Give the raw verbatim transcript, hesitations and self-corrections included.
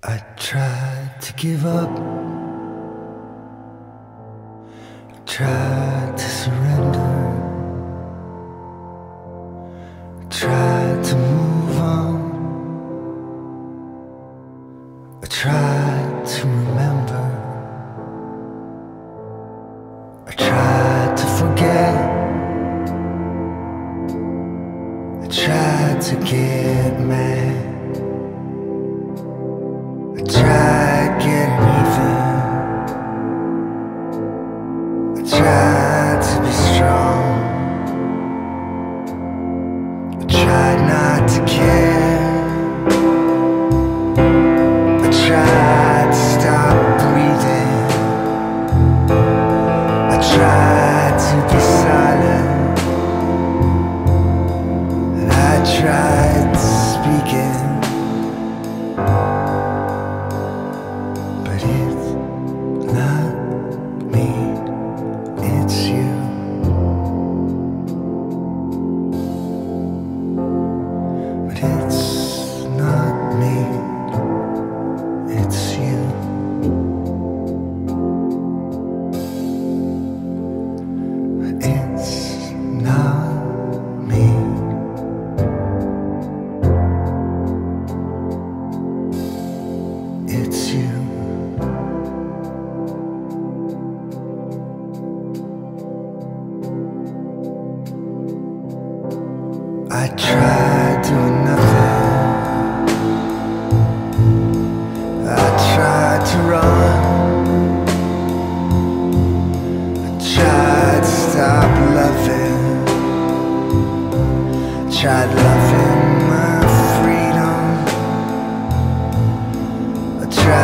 I tried to give up, tried to surrender, tried to move on, I tried to remember, I tried to forget, I tried to get mad, I tried getting even, I tried to be strong, I tried not to care, I tried to stop breathing, I tried to be silent, and I tried speaking. But it's not me, it's you. But it's not me, it's you. But it's not me. It's you. I tried doing nothing, I tried to run, I tried to stop loving, tried loving my freedom, I tried